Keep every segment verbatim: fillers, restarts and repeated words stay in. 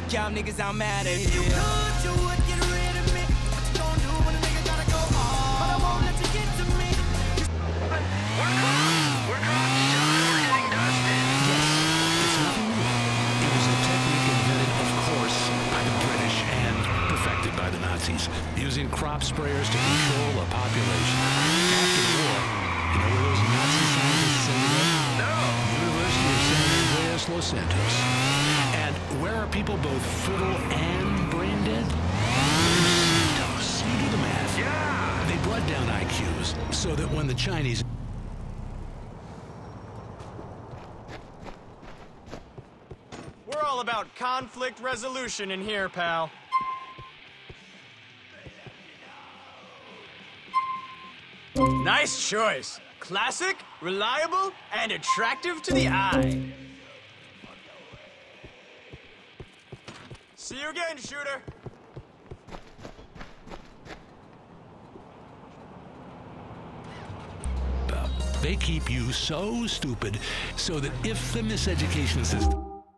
Fuck y'all niggas, I'm mad at If you here. could, you would get rid of me. What you gonna do when a nigga gotta go hard? But I won't let you get to me. We're crossed! We're crossed, John! We're getting dusted! Yes, it's nothing new. It was a technique invented, of course, by the British and perfected by the Nazis, using crop sprayers to control a population. After the war, you know where those Nazi scientists ended up? No! University of San Andreas, Los Santos. And where are people both fertile and brain dead? Los Santos. You do the math. Yeah! They brought down I Qs so that when the Chinese... We're all about conflict resolution in here, pal. Nice choice. Classic, reliable, and attractive to the eye. See you again, shooter. They keep you so stupid so that if the miseducation system...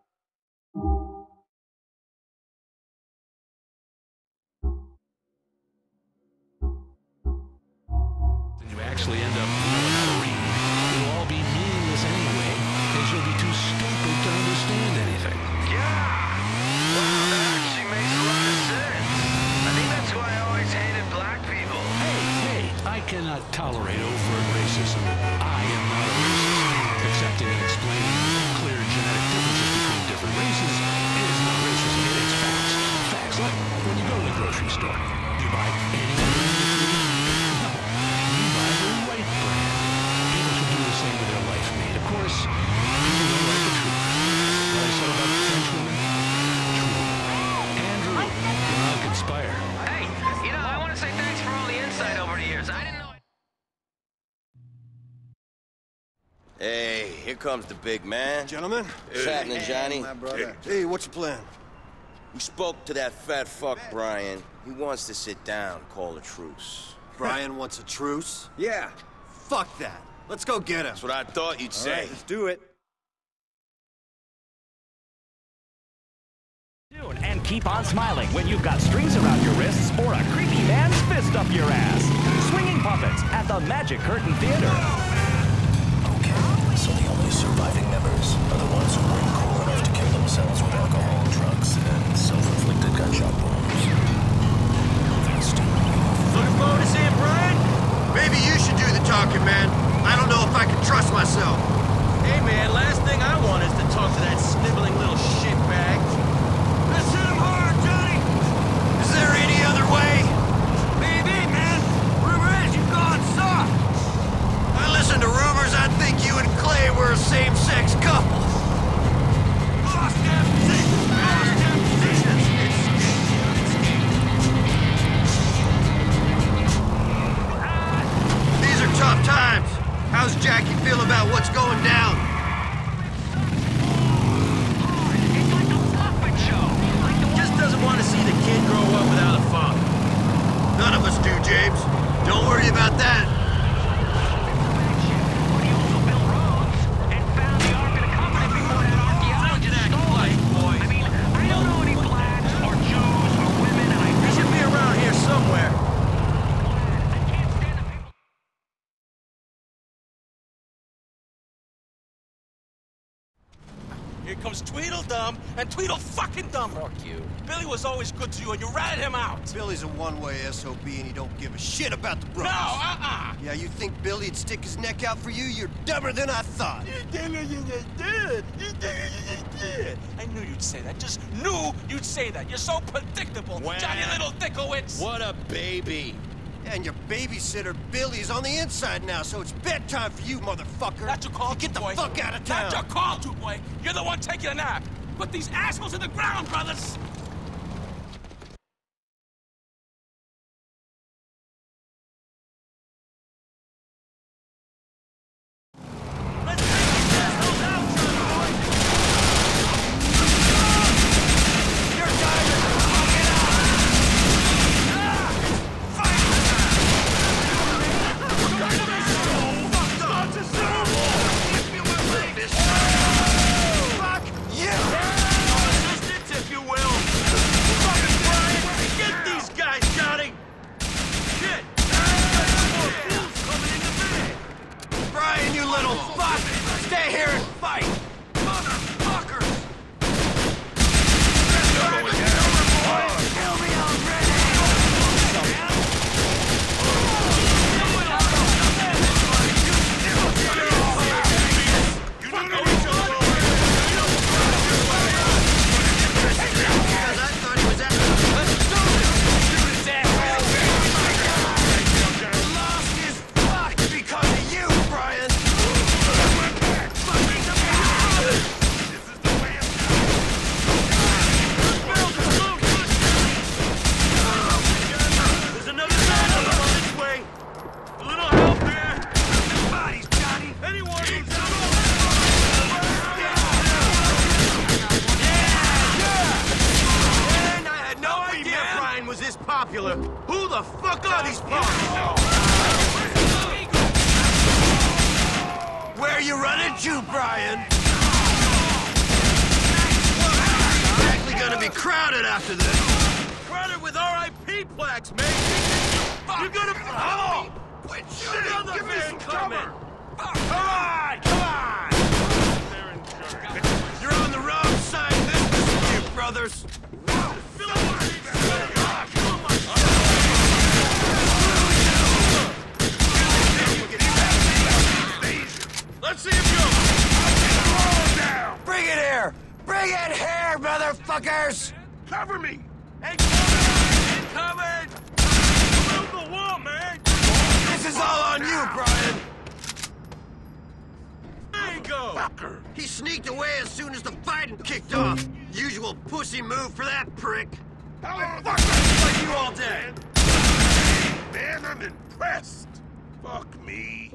you actually end up knowing how to read, it'll all be meaningless anyway, because you'll be too stupid to understand anything. Yeah! Wow, that actually makes a lot of sense. I think that's why I always hated black people. Hey, hey, I cannot tolerate overt racism. I am not a racist. Accepting and explaining clear genetic differences between different races is not racism, it is facts. Facts, like when you go to the grocery store, you buy any brand of food? No, you buy the right brand. People should do the same with their life mate. Of course, people don't like the truth. What I said about the French woman? True. Andrew, you're not conspire. Hey, you know, I want to say thanks for all the insight over the years. I didn't know... Hey, here comes the big man. Gentlemen? What's happening, Johnny? My brother. Hey, what's your plan? We spoke to that fat fuck, Brian. He wants to sit down, call a truce. Brian wants a truce? Yeah. Fuck that. Let's go get him. That's what I thought you'd All say. right, let's do it. And keep on smiling when you've got strings around your wrists or a creepy man's fist up your ass. Swinging Puppets at the Magic Curtain Theater. Okay, so the only surviving members are the ones who weren't cool enough to kill themselves with alcohol, drugs, and self-inflicted gunshot wounds. That's too rough. Looking forward to seeing Brian? Maybe you should do the talking, man. I don't know if I can trust myself. Hey, man, last thing I want is to talk to that sniveling little shitbag. Let's hit him hard, Johnny! Is there any other way? Maybe, man. Rumor is you've gone soft. I listen to rumors. I think you and Clay were a same-sex couple. Lost their positions! Lost their positions! These are tough times. How's Jackie feel about what's going down? It's like a puppet show. Like the Just doesn't want to see the kid grow up without a father. None of us do, James. Don't worry about that. But he also built roads and found the Ark of the Covenant before that archaeologist stole it. boy. I mean, I don't know any blacks or Jews or women, and I He should be around here somewhere. I can't stand the people. Here comes Tweedledum and Tweedle fucking Dumb. Fuck you. Billy was always good to you and you ratted him out. Billy's a one-way S O B and he don't give a shit about the No, brothers. uh-uh. Yeah, you think Billy'd stick his neck out for you? You're dumber than I thought. I knew you'd say that. Just knew you'd say that. You're so predictable, Wow. Johnny Little Dickowitz. What a baby. And your babysitter Billy's on the inside now, so it's bedtime for you, motherfucker. Not your call, Get the boy. fuck out of town. Not your call, two boy. You're the one taking a nap. Put these assholes in the ground, brothers. Let's take these assholes out, two boy. Your time is fucking up. Ah! Fight! You're gonna be so fucked up. It's a symbol. If you will play this. Fuck you! Resistance, if you will. killer. Who the fuck are these punks? Where are you running to, Brian? Likely gonna be crowded after this. Crowded with R I P plaques, man. You're gonna... Oh! Quit Another Give me man some coming! cover! Come on! Come on! You're on the wrong side of this, you brothers. Let's see him go! Bring it here! Bring it here, motherfuckers! Cover me! Hey, incoming! Move the wall, man! This is all on you, Brian! There you go! Fucker! He sneaked away as soon as the fighting kicked off. Usual pussy move for that prick. I'll fuck like you all day! Man, I'm impressed! Fuck me.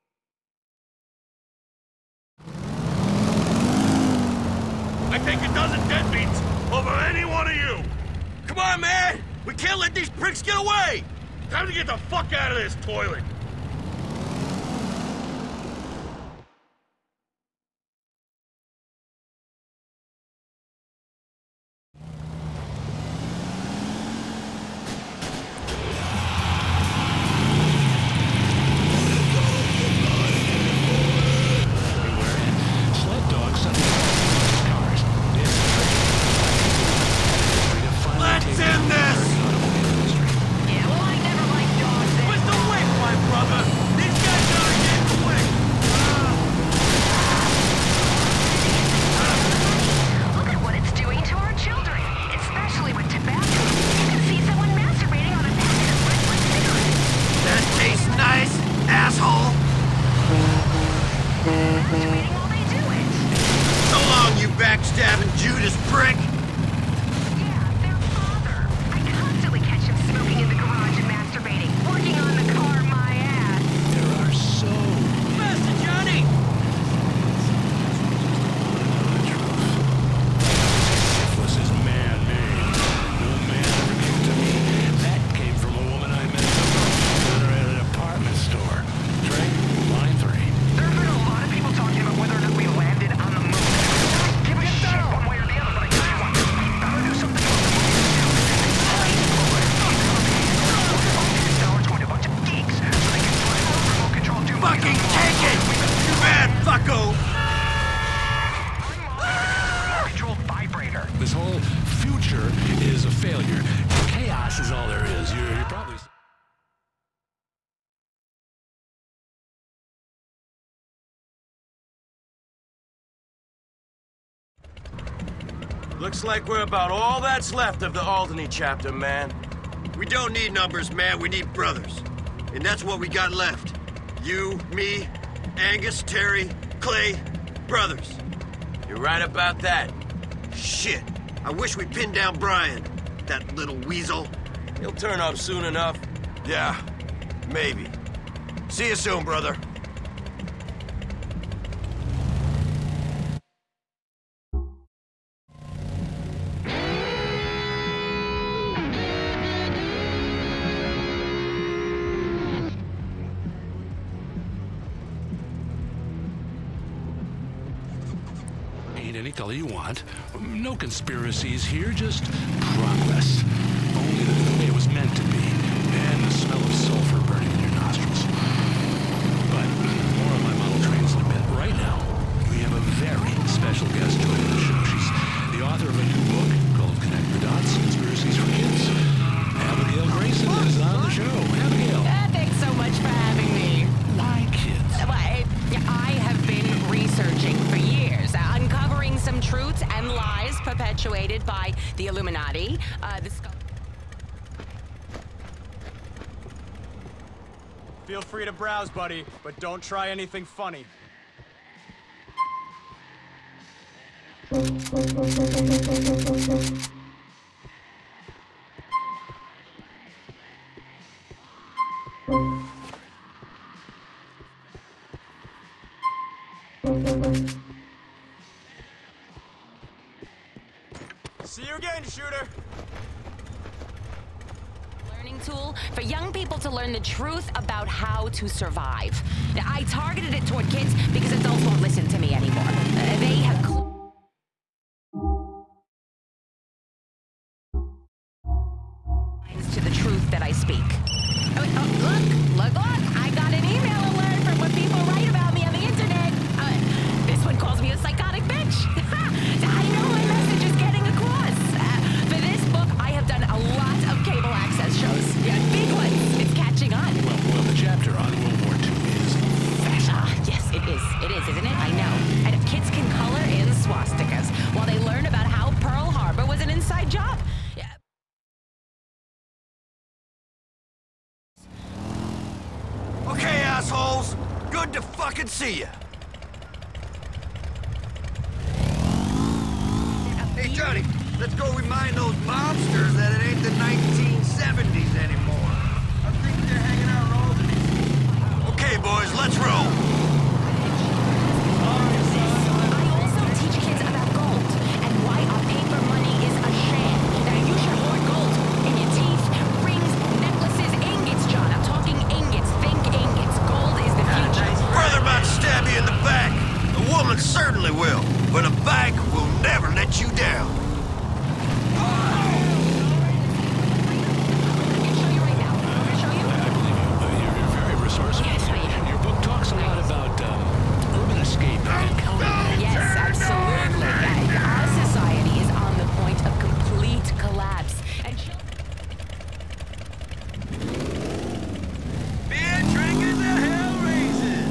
I take a dozen deadbeats over any one of you! Come on, man! We can't let these pricks get away! Time to get the fuck out of this toilet! Let's end this! Yeah, well, I never liked dogs. Where's the whip, my brother? These guys are getting quick! Look at what it's doing to our children, especially with tobacco. You can see someone masturbating on a packet of regular cigarettes. That tastes nice, asshole! Masturbating while they do it. So long, you backstabbing Judas prick! Yeah, their father. I constantly catch him smoking in the garage and masturbating, working on the car my ass. There are so Master Johnny! syphilis is man-made. No man ever gave it to me. That came from a woman I met at an apartment store. Trey, line three. There have been a lot of people talking about whether or not we landed on the moon. Give a shit one way or the other, but I tell you what, gotta do something about the It's going to a bunch of geeks so they can fly out remote control to Fucking take it! You bad fucko! remote control vibrator. This whole future is a failure. Chaos is all there is. You're, you're probably... Looks like we're about all that's left of the Alderney chapter, man. We don't need numbers, man. We need brothers. And that's what we got left. You, me, Angus, Terry, Clay, brothers. You're right about that. Shit. I wish we pinned down Brian. That little weasel. He'll turn up soon enough. Yeah, maybe. See you soon, brother. Paint any color you want. No conspiracies here, just progress. Only the way it was meant to be. And the smell of sulfur burning in your nostrils. But more on my model trains in a bit. Right now, we have a very special guest joining the show. She's the author of a new book called Connect the Dots, Conspiracies for Kids. Abigail Grayson is on the show. Abigail. Uh, thanks so much for having me. Why kids? Well, I, I have been researching for years, uh, uncovering some truths and lies perpetuated by the Illuminati. Uh, the sc- Feel free to browse, buddy, but don't try anything funny. See you again, shooter. Learning training tool for young people to learn the truth about how to survive. Now, I targeted it toward kids because adults won't listen to me anymore. Uh, they have cl- to the truth that I speak. Oh, oh, look, look, look! I got an email alert from what people write about me on the internet. Uh, this one calls me a psychotic bitch. I know my message is getting across. Uh, for this book, I have done a lot of cable access shows. Yeah, big ones. It's catching on. Well, well, the chapter on World War Two is fascinating. Ah, yes, it is. It is, isn't it? I know. And if kids can color in swastikas while they learn about how Pearl Harbor was an inside job. Yeah. Okay, assholes. Good to fucking see ya. Hey, Johnny, let's go remind those mobsters that it ain't the nineteen seventies anymore. I think they're hanging out in Albany. Okay, boys, let's roll. I also teach kids about gold and why our paper money is a sham. Now, you should hoard gold in your teeth, rings, necklaces, ingots, John. I'm talking ingots. Think ingots. Gold is the future. Brother might stab you in the back. A woman certainly will, but a bank will never let you down. Your book talks a lot about um, urban escape and counter. Yes, absolutely. Yeah, our society is on the point of complete collapse. And Beer drinkers and hell raisers.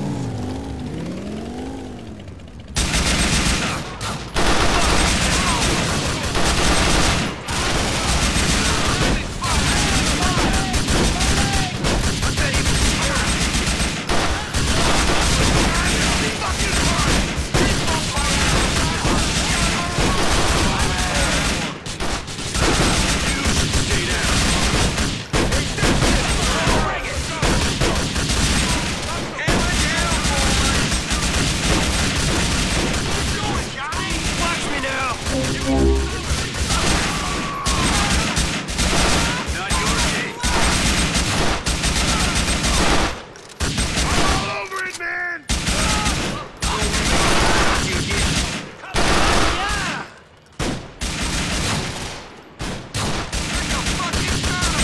Watch me now. Not your game. All over it, man. You get. Yeah. Like a fucking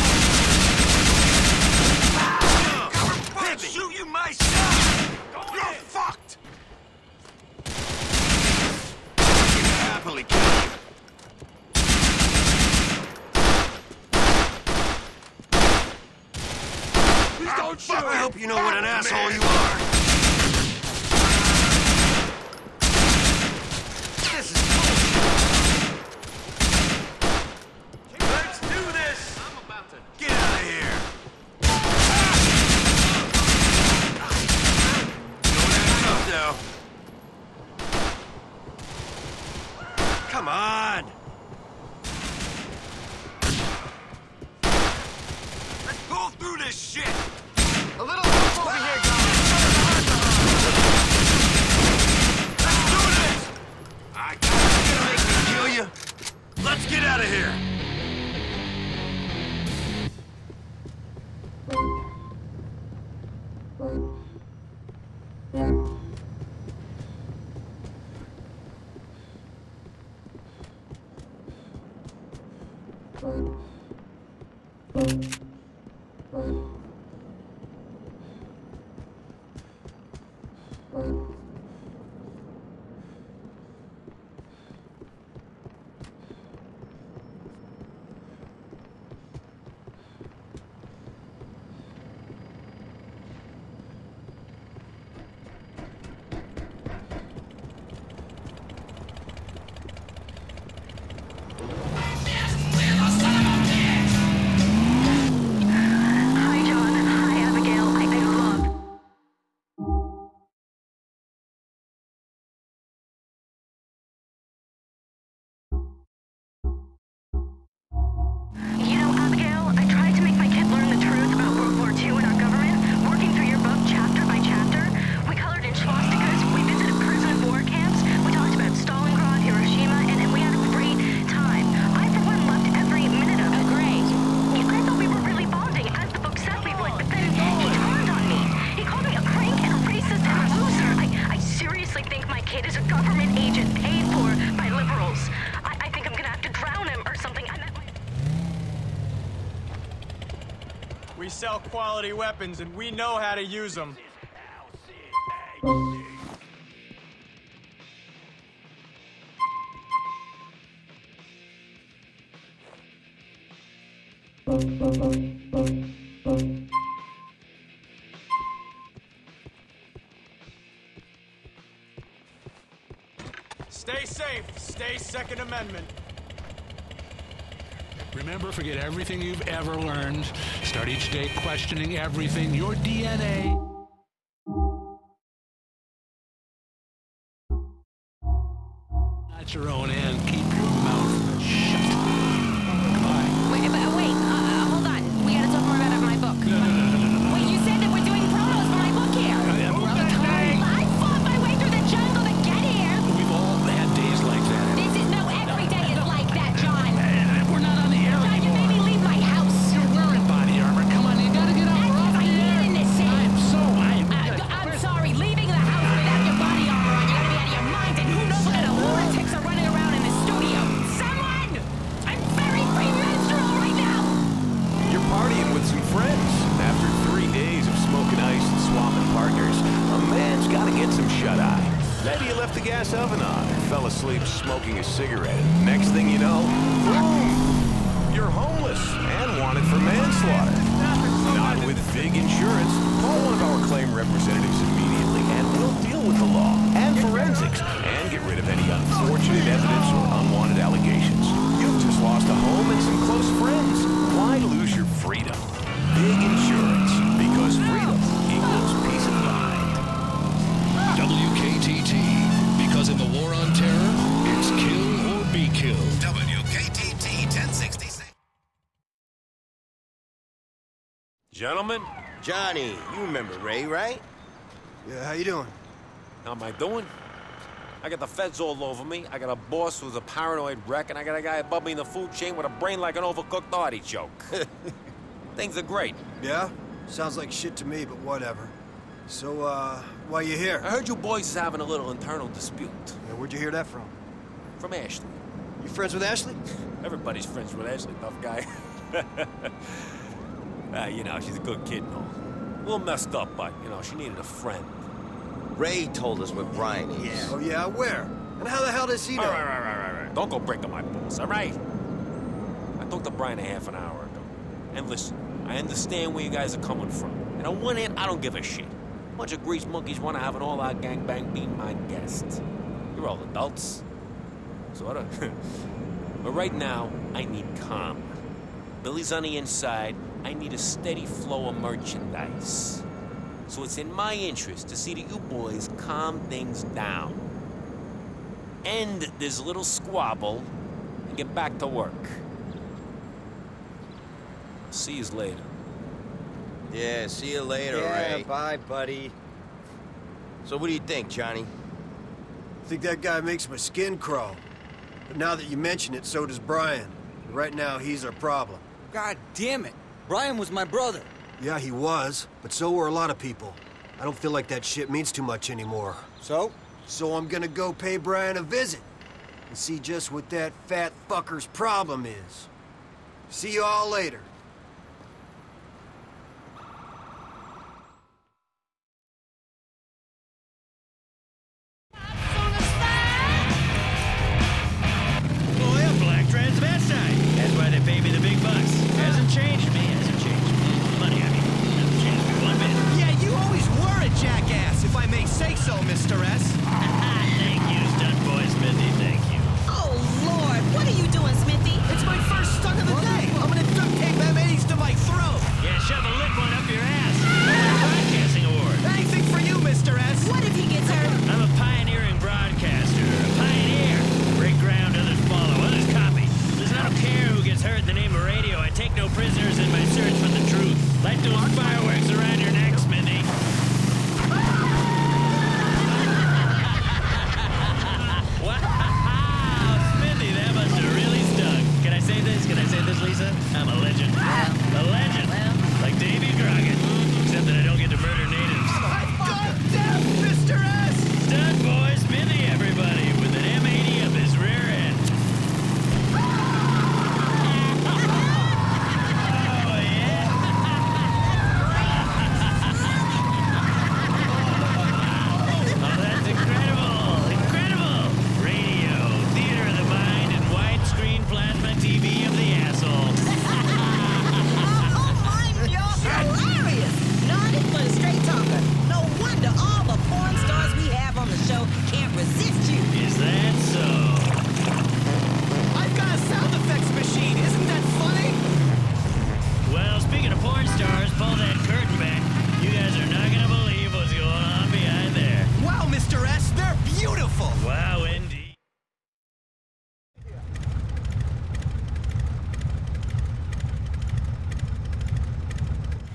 animal. I'll shoot you myself. You're fucked. I can happily kill you. Please don't shoot. I hope you know what an asshole you are. This is bullshit. Let's do this. I'm about to get out of here. Don't act tough now. Come on. Let's pull through this shit. A little help over here, guys. Let's do this. I can't gonna make me kill you. Let's get out of here. We sell quality weapons, and we know how to use them. Stay safe. Stay Second Amendment. Remember, forget everything you've ever learned. Start each day questioning everything. Your D N A. At your own end, keep your mouth shut. Bye. Wait, but wait, uh, hold on. We gotta talk more about my book. No, no, no, no, no, no. Wait, you said that we're doing promos for my book here. Yeah, Well, we're the not time. I fought my way through the jungle to get here. We've all had days like that. This is no every day is like that, John. Uh, we're not on the air John, you anymore. made me leave my house. You're wearing body armor. Come on, you gotta get out. That's We're off because I the air. need in this scene. I'm so I. Uh, I'm sorry, leaving the house without your body armor on, you gotta be out of your mind, and who knows what kind of lunatics are running around in the studio. Someone! I'm very premenstrual right now! You're partying with some friends. After three days of smoking ice and swapping partners, a man's gotta get some shut-eye. Maybe you left the gas oven on and fell asleep smoking a cigarette. Next thing you know, boom! You're homeless and wanted for manslaughter. Not with Big Insurance. Call one of our claim representatives immediately and we'll deal with the law and forensics and get rid of any unfortunate evidence or unwanted allegations. You've just lost a home and some close friends. Why lose your freedom? Big Insurance, because freedom equals peace of mind. W K T T, because in the war on terror, it's kill or be killed. W K T T ten sixty-six. Gentlemen, Johnny, you remember Ray, right? Yeah, how you doing? how am I doing? I got the feds all over me. I got a boss who's a paranoid wreck, and I got a guy above me in the food chain with a brain like an overcooked artichoke. Things are great. Yeah? Sounds like shit to me, but whatever. So, uh, why you here? I heard you boys is having a little internal dispute. Yeah, where'd you hear that from? From Ashley. You friends with Ashley? Everybody's friends with Ashley, tough guy. uh, you know, she's a good kid and all. A little messed up, but, you know, she needed a friend. Ray told us where Brian is. Yeah. Oh, yeah? Where? And how the hell does he know? All right, all right, all right, all right. Don't go breaking my balls, all right? I talked to Brian a half an hour ago. And listen, I understand where you guys are coming from. And on one hand, I don't give a shit. A bunch of grease monkeys want to have an all-out gangbang being my guest. You're all adults. Sorta. But right now, I need calm. Billy's on the inside. I need a steady flow of merchandise. So it's in my interest to see that you boys calm things down. End this little squabble and get back to work. See yous later. Yeah, see you later, yeah, Ray. bye, buddy. So what do you think, Johnny? I think that guy makes my skin crawl. But now that you mention it, so does Brian. Right now, he's our problem. God damn it. Brian was my brother. Yeah, he was, but so were a lot of people. I don't feel like that shit means too much anymore. So? So I'm gonna go pay Brian a visit and see just what that fat fucker's problem is. See you all later. Oh, yeah, black transvestite. That's why they pay me the big bucks. Hasn't changed me, hasn't changed me. Money, I mean, hasn't changed me one bit. Yeah, you always were a jackass, if I may say so, Mister S. Thank you, stunt boy Smithy, thank you. Oh, Lord, what are you doing, Smithy? It's my first stunt of the day. I'm gonna duct tape M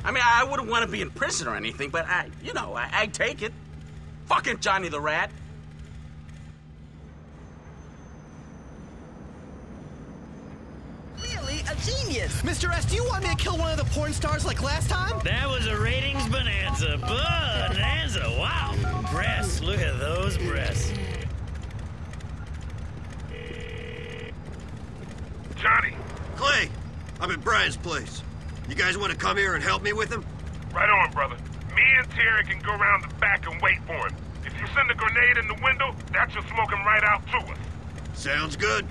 I mean, I wouldn't want to be in prison or anything, but I, you know, I, I'd take it. Fucking Johnny the Rat. Really a genius. Mister S, do you want me to kill one of the porn stars like last time? That was a ratings bonanza. Bonanza. Wow. Breasts. Look at those breasts. Johnny. Clay, I'm at Brian's place. You guys want to come here and help me with him? Right on, brother. Me and Terry can go around the back and wait for him. If you send a grenade in the window, that should smoke him right out to us. Sounds good.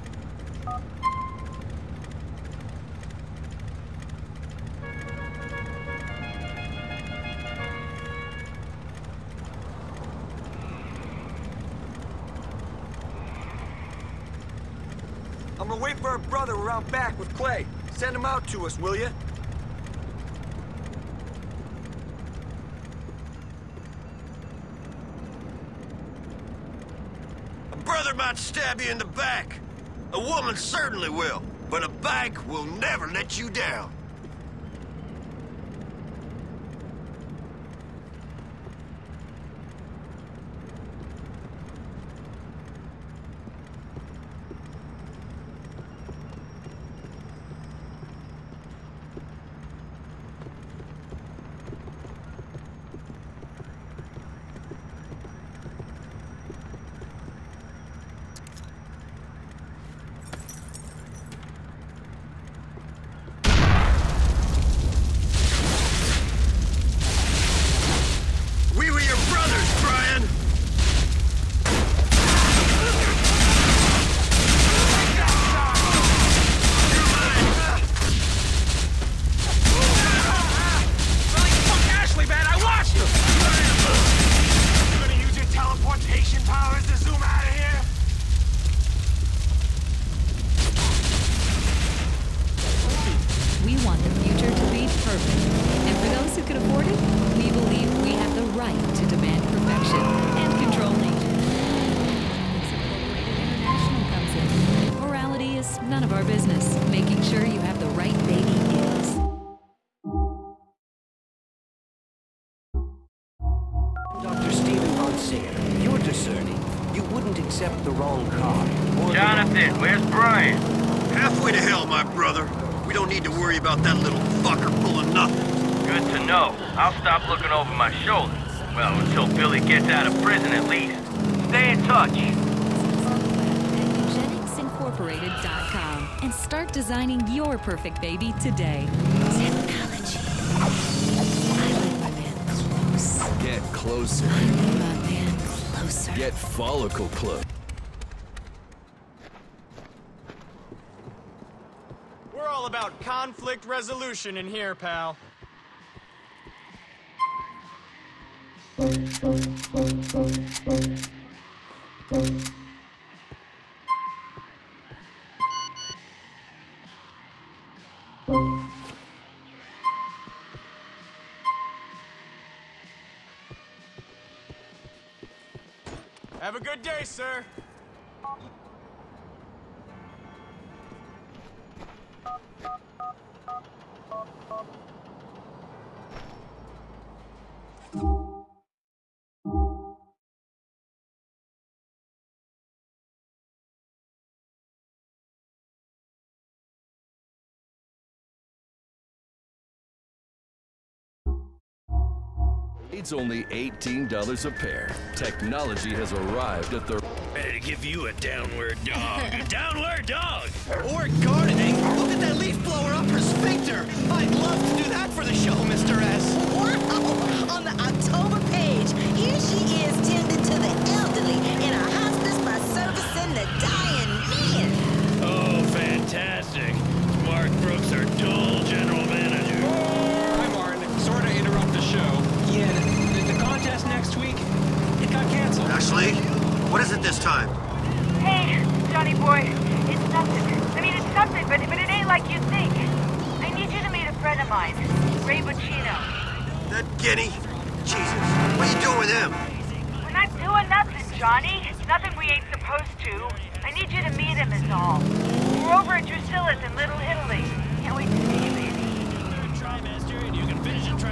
I'm gonna wait for our brother around back with Clay. Send him out to us, will you? A brother might stab you in the back. A woman certainly will. But a bank will never let you down. None of our business. Making sure you have the right baby is. Doctor Stephen Von Singer, you're discerning. You wouldn't accept the wrong car. Jonathan, where's Brian? Halfway to hell, my brother. We don't need to worry about that little fucker pulling nothing. Good to know. I'll stop looking over my shoulder. Well, until Billy gets out of prison at least. Stay in touch. eugenics incorporated dot com and start designing your perfect baby today. Technology. I like my man close. Get closer. I like my man closer. Get follicle close. We're all about conflict resolution in here, pal. Have a good day, sir. It's only eighteen dollars a pair. Technology has arrived at the... Ready to give you a downward dog. A downward dog! Or gardening. Look at that leaf blower up her sphincter. I'd love to do that for the show, Mister S. Wow! On the October page, here she is tending to the elderly in a hospice by servicing the dying men. Oh, fantastic. Mark Brooks, our dual general manager. Hi, Martin. Sorry to interrupt the show. Yeah, the, the contest next week, it got canceled. Ashley, what is it this time? Hey, Johnny boy, it's nothing. I mean, it's something, but, but it ain't like you think. I need you to meet a friend of mine, Ray Buccino. That guinea? Jesus, what are you doing with him? We're not doing nothing, Johnny. Nothing we ain't supposed to. I need you to meet him is all. We're over at Drusilla's in Little Italy. Can't wait to see you, baby. Trimester, and you can finish a trimester.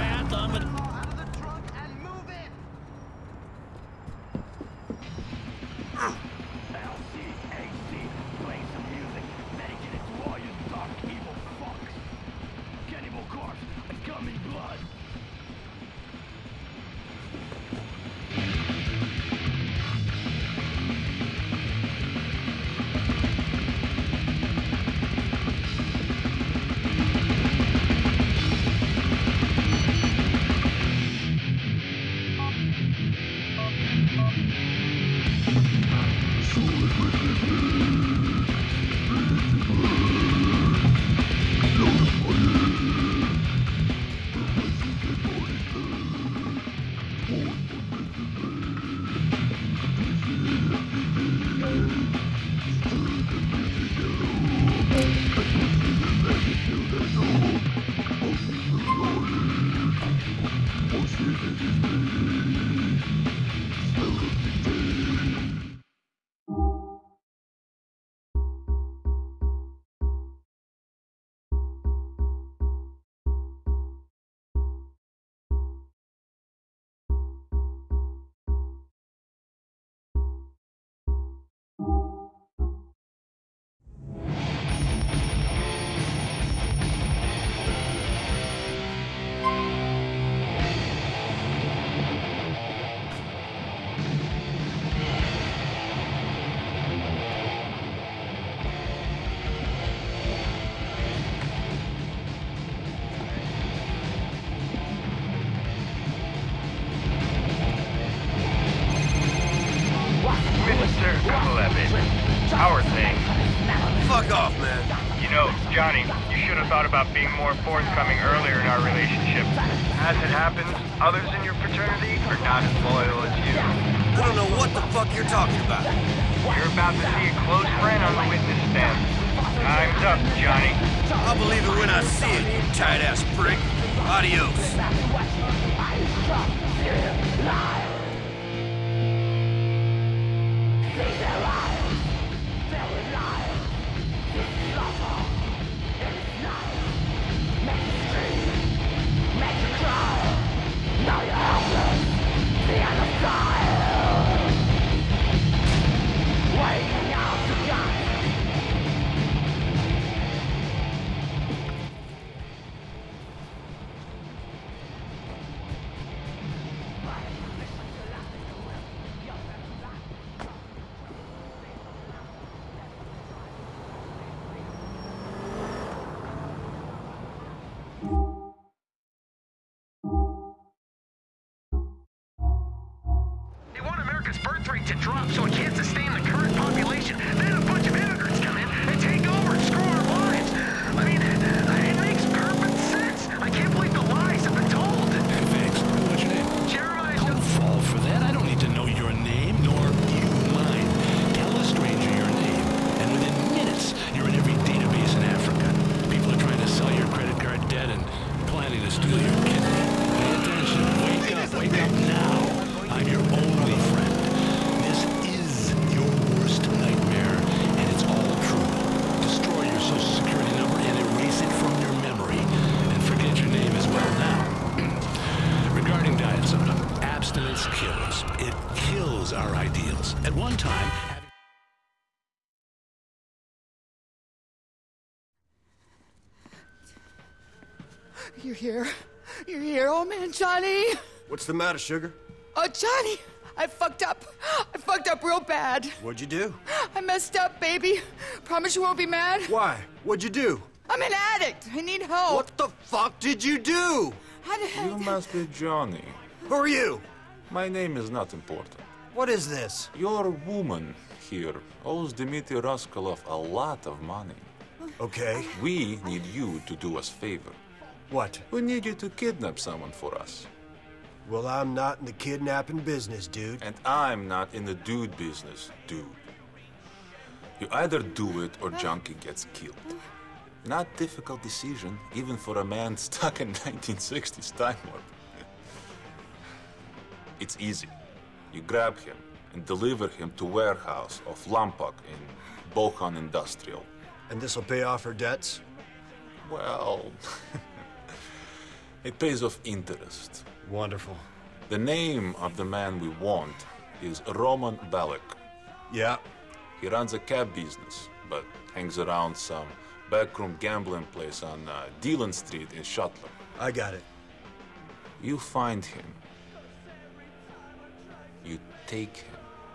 fuck off, man. You know, Johnny, you should have thought about being more forthcoming earlier in our relationship. As it happens, others in your fraternity are not as loyal as you. I don't know what the fuck you're talking about. You're about to see a close friend on the witness stand. Time's up, Johnny. I'll believe it when I see it, you tight-ass prick. Adios. Birth rate to drop so it can't sustain the current population. Then a bunch of immigrants come in and take over and screw our lives. I mean, it makes perfect sense. I can't believe the lies have been told. Thanks. What's your name? Jeremiah. Don't fall for that. I don't need to know your name, nor you mine. Tell a stranger your name, and within minutes, you're in every database in Africa. People are trying to sell your credit card debt and planning to steal your kidney. Pay attention. Wake up. Wake up now. I'm your only friend. Abstinence kills. It kills our ideals. At one time, You're here. You're here. Oh, man, Johnny. What's the matter, sugar? Oh, Johnny. I fucked up. I fucked up real bad. What'd you do? I messed up, baby. Promise you won't be mad. Why? What'd you do? I'm an addict. I need help. What the fuck did you do? How the hell? You must be Johnny. Who are you? My name is not important. What is this? Your woman here owes Dmitry Raskolov a lot of money. Okay. We need you to do us a favor. What? We need you to kidnap someone for us. Well, I'm not in the kidnapping business, dude. And I'm not in the dude business, dude. You either do it or Junkie gets killed. Not difficult decision, even for a man stuck in nineteen sixties time warp. It's easy. You grab him and deliver him to warehouse of Lampak in Bohan Industrial. And this'll pay off her debts? Well, it pays off interest. Wonderful. The name of the man we want is Roman Balak. Yeah. He runs a cab business, but hangs around some backroom gambling place on uh, Dillon Street in Shuttler. I got it. You find him. You take him.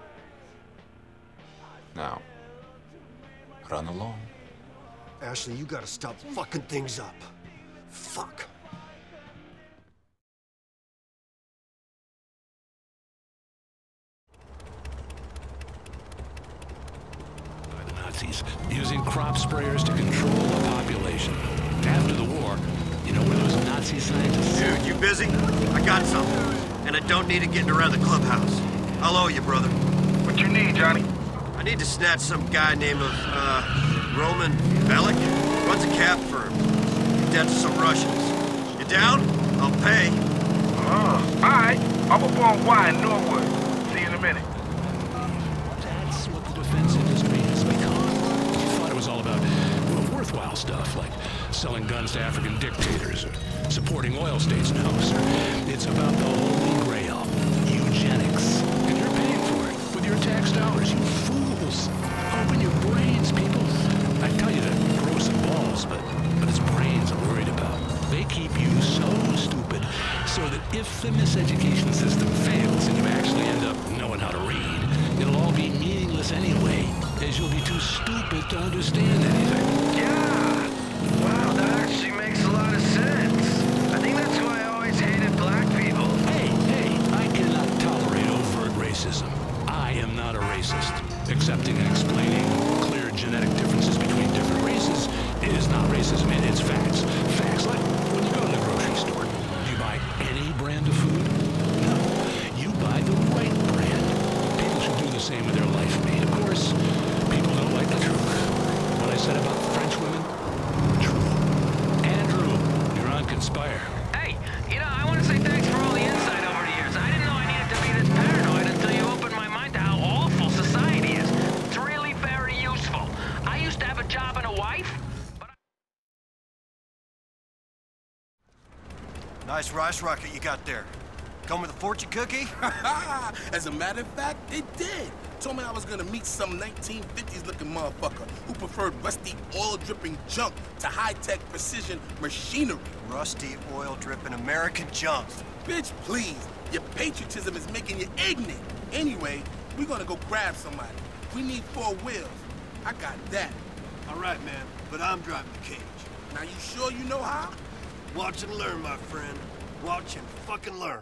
Now, run along. Ashley, you gotta stop fucking things up. Fuck. Nazis using crop sprayers to control the population. After the war, you know where those Nazi scientists... Dude, you busy? I got something. And I don't need it getting around the clubhouse. I'll owe you, brother. What you need, Johnny? I need to snatch some guy named, uh, Roman Bellic. Runs a cab firm. Debts to some Russians. You down? I'll pay. Uh, all right. I'm up on Y in Norwood. See you in a minute. That's what the defense industry has become. You thought it was all about well, worthwhile stuff, like selling guns to African dictators or supporting oil states. No, sir. It's about the holy grail, eugenics. And you're paying for it with your tax dollars, you fools. Open your brains, people. I tell you to grow some balls, but, but it's brains I'm worried about. They keep you so stupid so that if the miseducation system fails and you actually end up knowing how to read, it'll all be meaningless anyway, as you'll be too stupid to understand anything. Yeah! Wow, that actually makes a lot of sense. I think that's why I always hated black people. Hey, hey, I cannot tolerate overt racism. I am not a racist. Accepting and explaining clear genetic differences between different that about the French women? True. Andrew, you're on Conspire. Hey, you know, I want to say thanks for all the insight over the years. I didn't know I needed to be this paranoid until you opened my mind to how awful society is. It's really very useful. I used to have a job and a wife, but I... Nice rice rocket you got there. Come with a fortune cookie? As a matter of fact, it did. Told me I was gonna meet some nineteen fifties looking motherfucker who preferred rusty oil-dripping junk to high-tech precision machinery. Rusty oil-dripping American junk. Bitch, please. Your patriotism is making you ignorant. Anyway, we're gonna go grab somebody. We need four wheels. I got that. All right, man, but I'm driving the cage. Now you sure you know how? Watch and learn, my friend. Watch and fucking learn.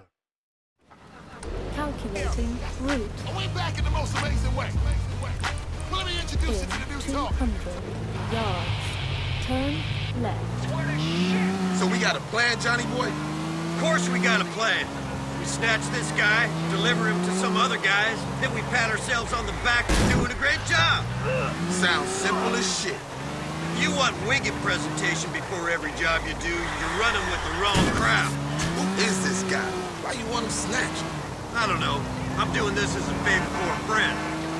Calculating route. Are we back in the most amazing way? Well, let me introduce you to the new talk. two hundred yards. Turn left. So we got a plan, Johnny boy? Of course we got a plan. We snatch this guy, deliver him to some other guys, then we pat ourselves on the back for doing a great job. Sounds simple as shit. If you want winged presentation before every job you do, you're running with the wrong crowd. Who is this guy? Why you want him snatched? I don't know. I'm doing this as a favor for a friend.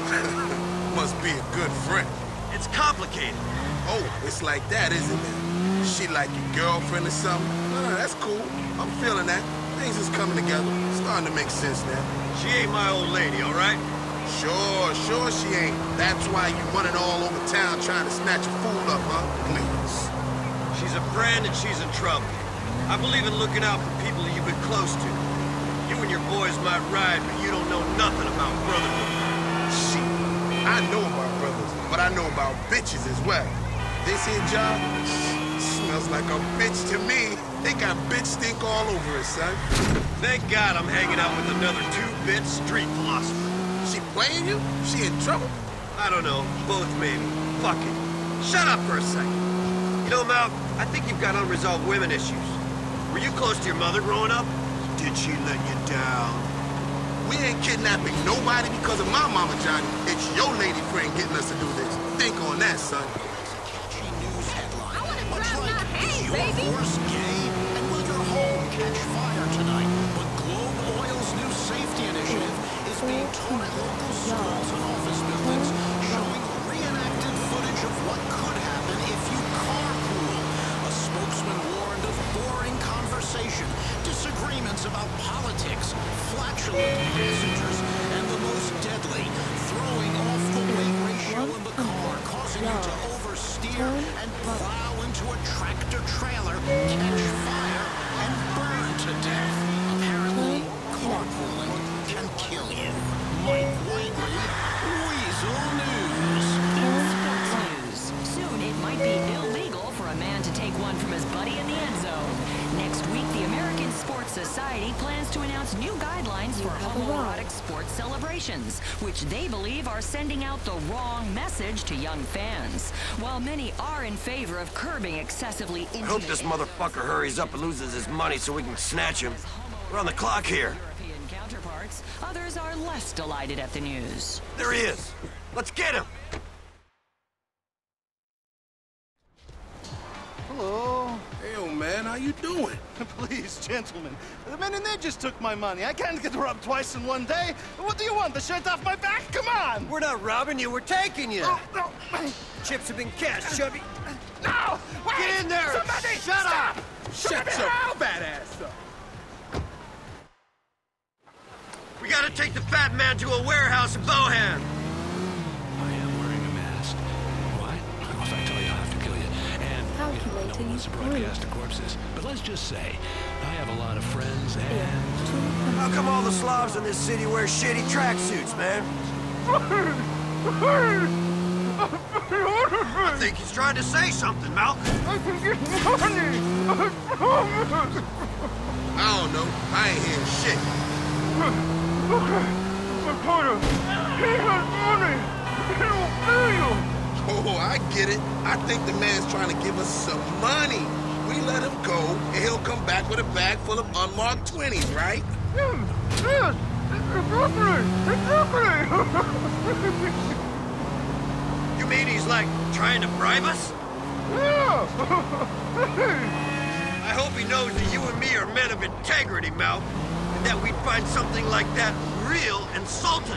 Must be a good friend. It's complicated. Oh, it's like that, isn't it? She like your girlfriend or something? No, no, that's cool. I'm feeling that. Things is coming together. Starting to make sense now. She ain't my old lady, all right? Sure, sure she ain't. That's why you running all over town trying to snatch a fool up, huh? Please. She's a friend and she's in trouble. I believe in looking out for people you've been close to. You and your boys might ride, but you don't know nothing about brotherhood. Shit. I know about brothers, but I know about bitches as well. This here job smells like a bitch to me. They got bitch stink all over it, son. Thank God I'm hanging out with another two-bit street philosopher. She playing you? She in trouble? I don't know. Both maybe. Fuck it. Shut up for a second. You know, Mal, I think you've got unresolved women issues. Were you close to your mother growing up? Did she let you down? We ain't kidnapping nobody because of my mama, Johnny. It's your lady friend getting us to do this. Think on that, son. News headline. Much like, is your horse gay? And will your home catch fire tonight? But Globe Oil's new safety initiative is being taught at local schools and office buildings, showing reenacted footage of what could happen if you carpool. A spokesman warned of boring conversation, disagreements about politics, flatulent passengers, and the most deadly, throwing off the weight ratio in the car, causing you to oversteer and plow into a tractor trailer, catch fire, and burn to death. Apparently, carpooling can kill you. Mike Whiteley, Weasel News. News. Soon it might be illegal for a man to take one from his buddy in the end zone. Next week, the American Sports Society plans to announce new guidelines for homoerotic sports celebrations, which they believe are sending out the wrong message to young fans. While many are in favor of curbing excessively intimate... I hope this motherfucker hurries up and loses his money so we can snatch him. We're on the clock here. European counterparts, others are less delighted at the news. There he is. Let's get him. Hello. Hey, old man, how you doing? Please, gentlemen. The men in there just took my money. I can't get robbed twice in one day. What do you want, the shirt off my back? Come on! We're not robbing you, we're taking you. Oh, no. Chips have been cashed, Chubby. No! Wait! Get in there! Somebody! Shut Stop! up! Shut your fat ass up! We gotta take the fat man to a warehouse in Bohan. I am wearing a mask. What? If I tell you, I have to kill you. And you know, no one wants to broadcast to corpses. But let's just say, I have a lot of friends and... How come all the slobs in this city wear shitty tracksuits, man? I think he's trying to say something, Malcolm. I can get money. I promise. I don't know. I ain't hearing shit. Okay, Reporter, he has money. He will pay you. Oh, I get it. I think the man's trying to give us some money. We let him go, and he'll come back with a bag full of unmarked twenties, right? Yes, yes, exactly, exactly. You mean he's like trying to bribe us? Yeah. I hope he knows that you and me are men of integrity, Mal, and that we'd find something like that real insulting.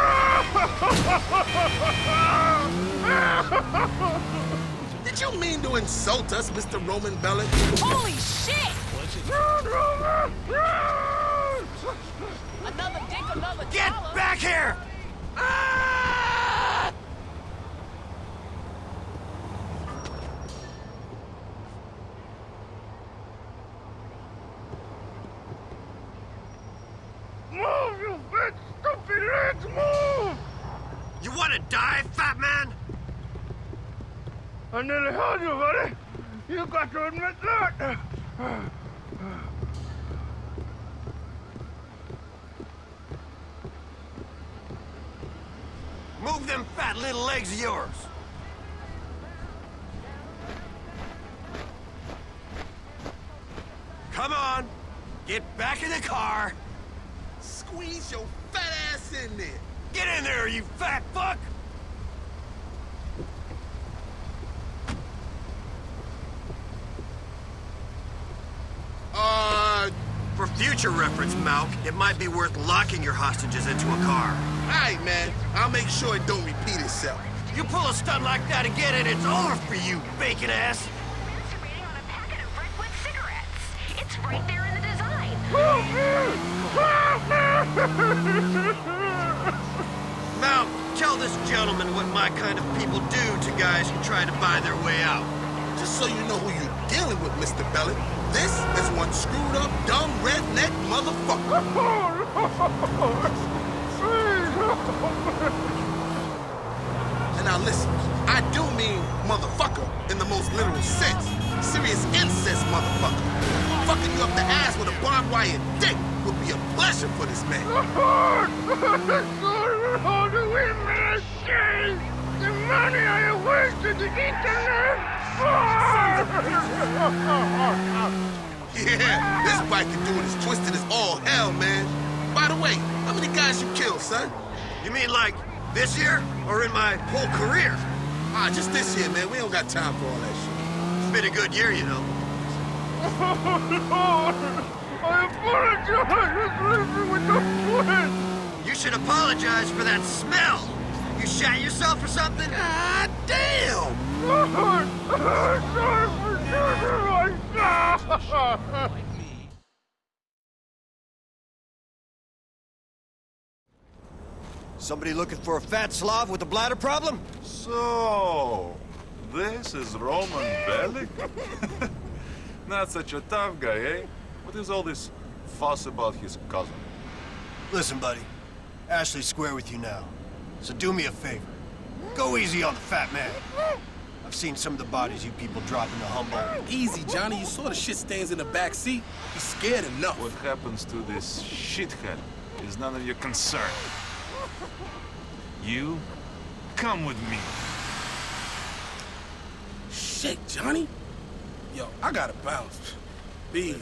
Did you mean to insult us, Mister Roman Bellic? Holy shit! Another dick, another Get dollar. back here! Ah! Move, you big stumpy legs, move! You want to die, fat man? I nearly had you, buddy. You got to admit that. Move them fat little legs of yours. Come on, get back in the car. Squeeze your fat ass in there. Get in there, you fat fuck! Uh... For future reference, Malk, it might be worth locking your hostages into a car. All right, man. I'll make sure it don't repeat itself. You pull a stunt like that again and it's over for you, bacon ass. Masturbating on a packet of Redwood cigarettes. It's right there in the design. Malk, tell this gentleman what my kind of people do to guys who try to buy their way out. Just so you know who you're dealing with, Mister Bellic, this is one screwed up, dumb, redneck motherfucker. And now listen, I do mean motherfucker in the most literal sense. Serious incest motherfucker. Fucking you up the ass with a barbed wire dick would be a pleasure for this man. The money I have wasted to get to live. Yeah, this biker dude is twisted as all hell, man. By the way, how many guys you killed, son? You mean like this year or in my whole career? Ah, just this year, man. We don't got time for all that shit. It's been a good year, you know. I apologize with the twist. You should apologize for that smell. You shat yourself or something? God damn! Sorry for doing myself. Somebody looking for a fat Slav with a bladder problem? So, this is Roman Bellic? Not such a tough guy, eh? What is all this fuss about his cousin? Listen, buddy. Ashley's square with you now. So do me a favor. Go easy on the fat man. I've seen some of the bodies you people drop in the Humboldt. Easy, Johnny. You saw the shit stains in the back seat. He's scared enough. What happens to this shithead is none of your concern. You, come with me. Shit, Johnny. Yo, I gotta bounce. Be easy, man.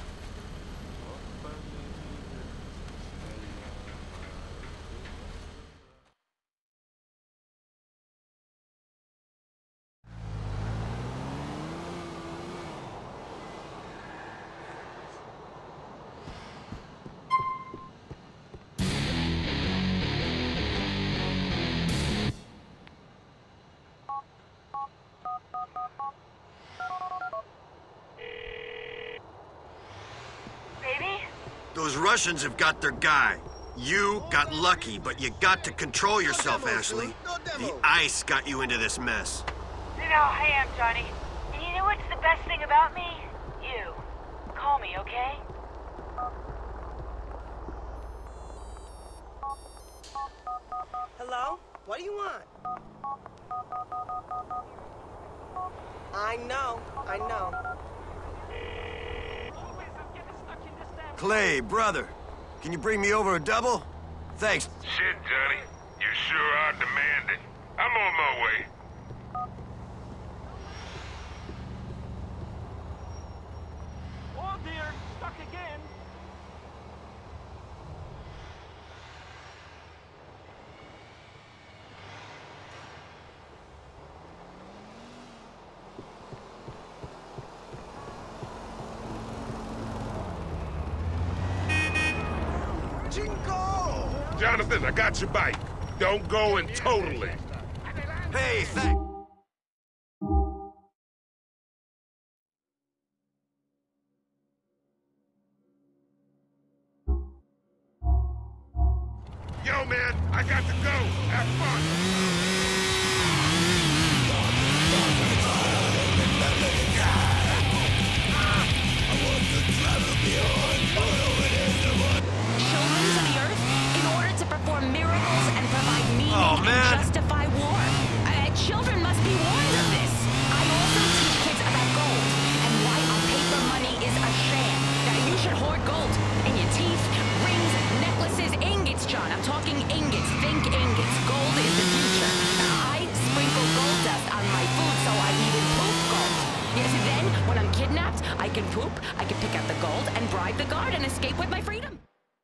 Those Russians have got their guy. You got lucky, but you got to control yourself, Ashley. The ice got you into this mess. You know, I am, Johnny. And you know what's the best thing about me? You. Call me, okay? Hello? What do you want? I know, I know. Clay, brother, can you bring me over a double? Thanks. Shit, Johnny. You sure are demanding. I'm on my way. Oh dear, stuck again. Jonathan, I got your bike. Don't go and totally. Hey, thanks. Yo, man, I got to go. Have fun. Children of the Earth, in order to perform miracles and provide meaning Oh, man. and justify war. Uh, children must be warned of this. I also teach kids about gold and why our paper money is a sham. Now, you should hoard gold in your teeth, rings, necklaces, ingots, John. I'm talking ingots. Think ingots. Gold is the future. Now, I sprinkle gold dust on my food so I even poop gold. Yes, and then, when I'm kidnapped, I can poop, I can pick out the gold and bribe the guard and escape with my freedom.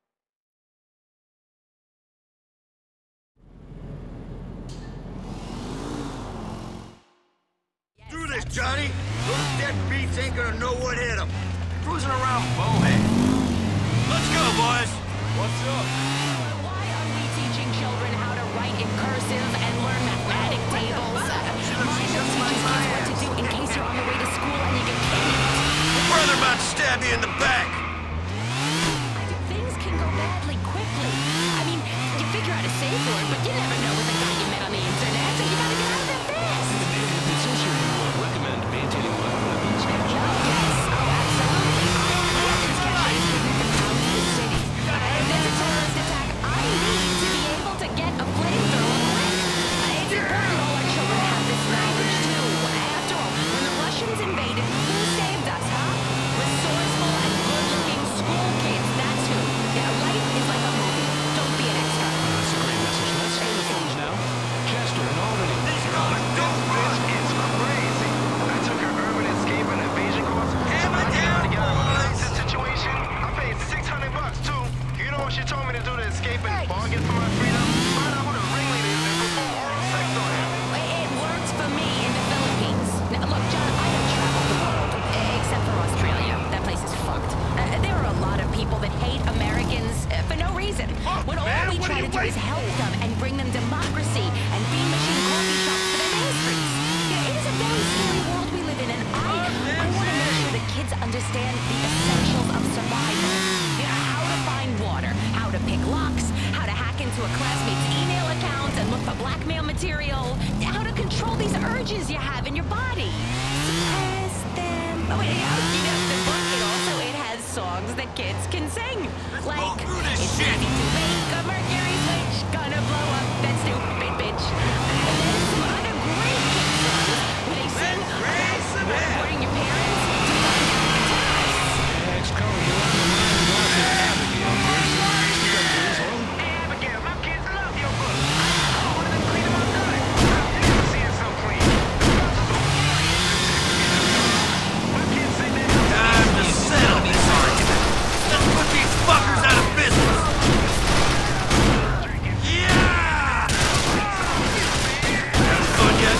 Do this, Johnny. Those deadbeats ain't gonna know what hit them. Cruising around Bowhead. Let's go, boys. What's up? Why are we teaching children how to write in cursive and learn mathematic tables? Uh, Mine just teaches kids what to do in case you're on the way to school and you get kidnapped. Brother about to stab you in the back. Things can go badly quickly. I mean, you figure out a safe word, but you never know with the guy you met on the internet, so you gotta get out of there fast. It says here you uh, recommend maintaining weapon weapons. Oh, yes. Oh, absolutely. Weapons cache is hidden around the city. Uh, if there's a terrorist attack, I need to be able to get a flamethrower quick. Uh, It's important all our children have this knowledge, too. After all, when the Russians invaded, who saved us, huh? Resourceful and good-looking school kids, that's who. Yeah, life is like a movie. Don't be an extra. That's a great message. Let's end the phones now. Chester and Albany. These fellas don't run. It's crazy. I took an urban escape and evasion course. Hammer down, boys. This situation, I paid six hundred bucks too. You know what she told me to do to escape and bargain for my freedom? Find out who the ringleader is and perform oral sex on him. It worked for me in the Philippines. Now, look, John, I have traveled the world, except for Australia. That place is fucked. Uh, there are a lot of people that hate Americans uh, for no reason. When all man, we what try are to you do is waiting help them and bring them democracy and bean machine coffee shops for their main streets. Yeah, it is a very scary world we live in, and I, I want to make sure that kids understand the essentials of survival. You know, how to find water, how to pick locks, how to hack into a classmate's email account and look for blackmail material, how to control these urges you have in your body. Suppress them. Oh, wait, you know, the book, it also, it has songs that kids can sing. Like, it's easy to make a mercury switch, gonna blow up that stupid bitch. And then some other great kid songs where they sing about warning your parents to find out the terrorists. Ex-Cone, you're on the line with Arthur Abigail. Speak up, please. Hello? Hey, Abigail, my kids love your book. I wanted to clean them up good. You can see it so clean. My kids say they don't Time to settle this argument. Let's put these fuckers out of business. Yeah! Good yet?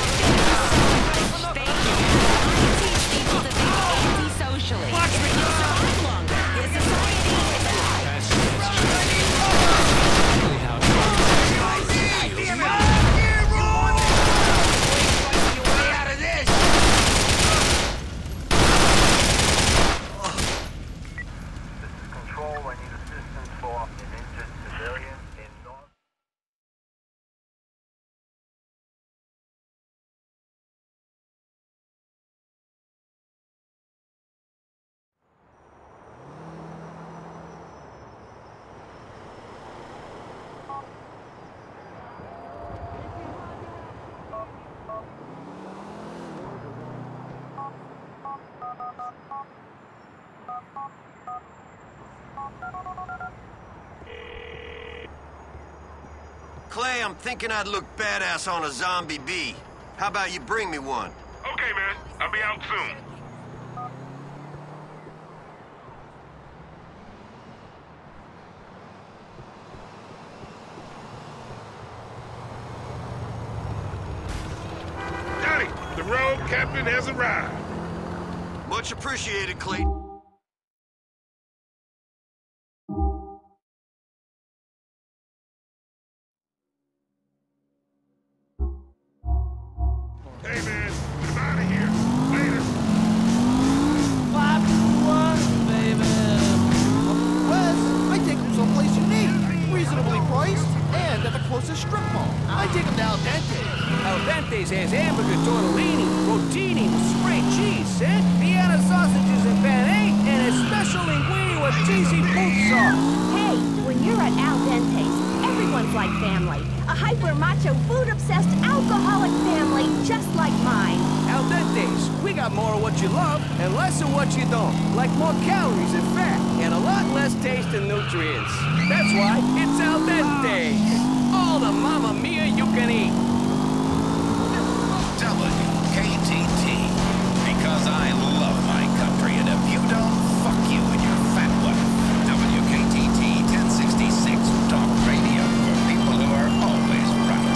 Thank you. I teach people to think anti-socially. Watch me. You'll survive longer. Your society is alive. That's, that's exactly how it Control, I need assistance for an injured civilian in North. Clay, I'm thinking I'd look badass on a zombie bee. How about you bring me one? Okay, man. I'll be out soon. Johnny, the road captain has arrived. Much appreciated, Clayton. super macho, food-obsessed, alcoholic family just like mine. Al dente's. We got more of what you love and less of what you don't. Like more calories and fat, and a lot less taste and nutrients. That's why it's Al dente. All the Mamma Mia you can eat. W K T T. Because I love my country, and if you don't, fuck you and your fat wife. W K T T ten sixty-six, talk radio for people who are always right.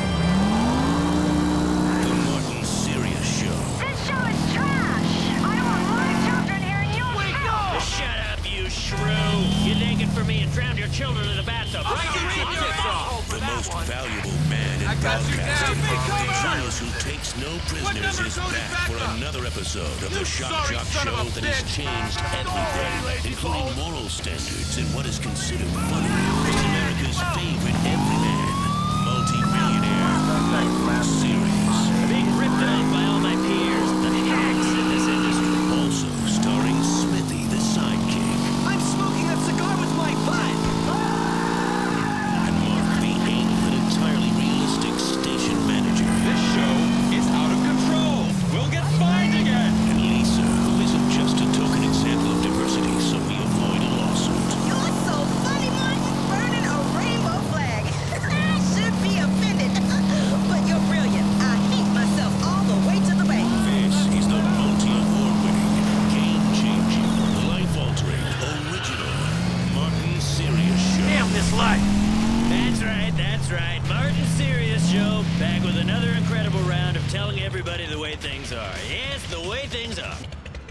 The Martin Serious Show. This show is trash. I don't want my children hearing you. Wake up! Shut up, you shrew! You naked for me and drowned your children in the bathtub. Right The most valuable man in broadcasting. The journalist who takes no prisoners is back for another episode of the Shock Jock Show that has changed everything, including moral standards and what is considered funny. It's America's favorite everyman, multi-billionaire, Martin Serious. Being ripped off by all my peers, the hacks in this industry. Also starring Smithy, the sidekick. I'm smoking that cigar with my butt. And Mark, the anal and entirely realistic station manager. This show is out of control. We'll get fined again. And Lisa, who isn't just a token example of diversity, so we avoid a lawsuit. You're so funny, Martin. Burning a rainbow flag. I should be offended. But you're brilliant. I hate myself all the way to the bank. This is the multi-award-winning, game-changing, life-altering, original Martin Serious Show. Damn this life! That's right, that's right. Martin Serious Show, back with another incredible round of telling everybody the way things are. Yes, the way things are.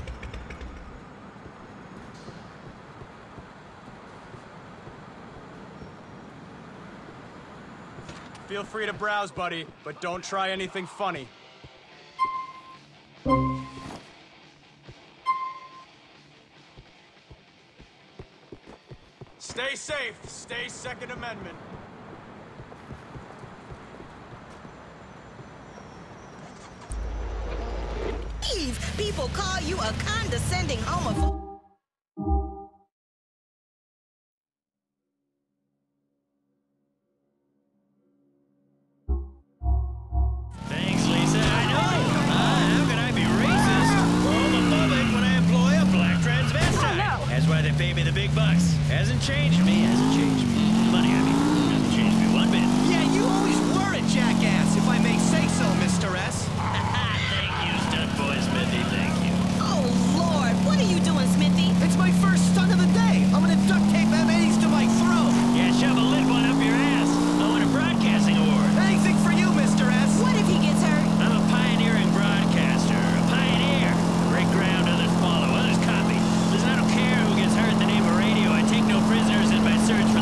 Feel free to browse, buddy, but don't try anything funny. Stay safe. Stay Second Amendment. Eve, people call you a condescending homophobe. Thanks, Lisa. I know. Uh, how can I be racist or homophobic when I employ a black transvestite? Oh, no. That's why they pay me the big bucks. Hasn't changed me, hasn't changed me. Money, I mean, hasn't changed me one bit. Yeah, you always were a jackass, if I may say so, Mister S. Thank you, stunt boy Smithy, thank you. Oh, Lord, what are you doing, Smithy? It's my first stunt of the day. I'm gonna duct tape M eighties to my throat. Yeah, shove a lit one up your ass. I won a broadcasting award. Anything for you, Mister S. What if he gets hurt? I'm a pioneering broadcaster, a pioneer. Break ground, others follow, others copy. Listen, I don't care who gets hurt in the name of radio. I take no prisoners in my search for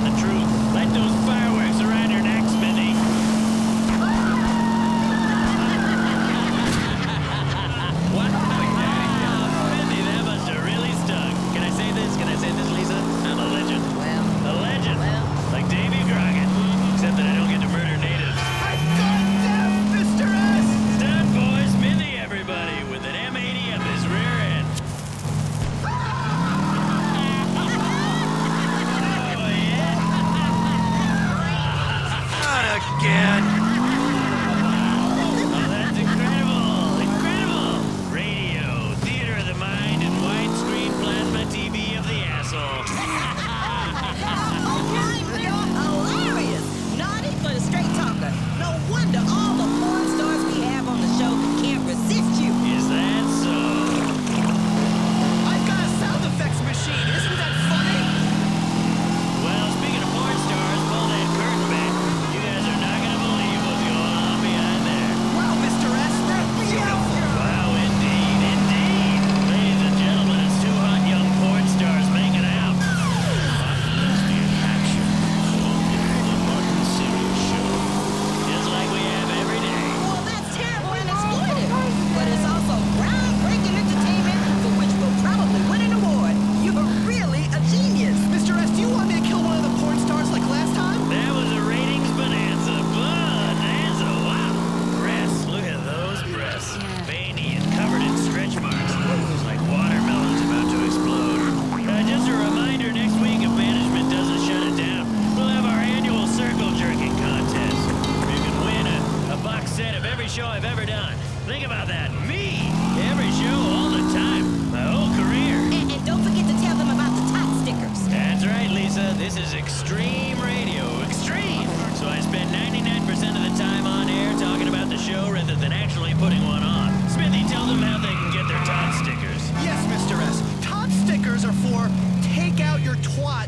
twat.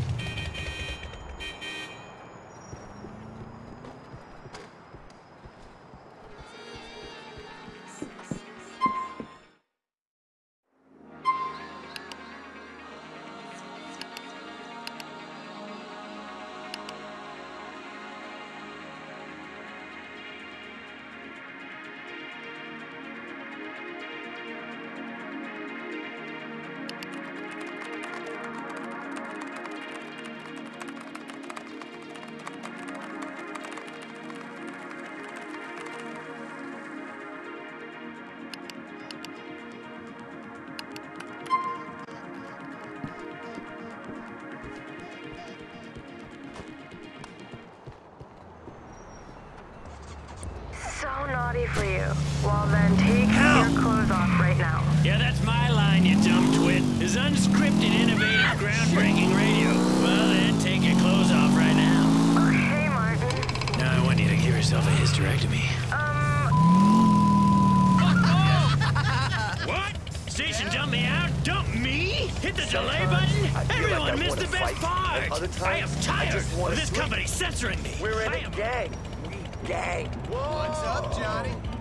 So naughty for you. Well then, take your clothes off right now. Yeah, that's my line, you dumb twit. Is unscripted, innovative, groundbreaking radio. Well then, take your clothes off right now. Okay, Martin. Now I want you to give yourself a hysterectomy. What? Station dump me out? Dump me? Hit the delay button? Everyone missed the best part. I am tired of this company censoring me. We're in I a am gang. We gang. What's up, Johnny?